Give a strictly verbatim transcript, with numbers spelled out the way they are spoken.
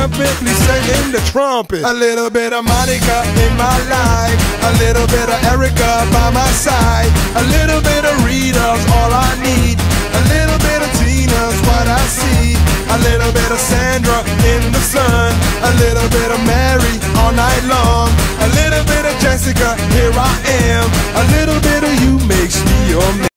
triumphantly singing the trumpet. A little bit of Monica in my life, a little bit of Erica by my side, a little bit of Rita's all I need, a little bit of Tina's what I see, a little bit of Sandra in the sun, a little bit of Mary all night long, a little bit of Jessica, here I am, a little bit of you makes me your man.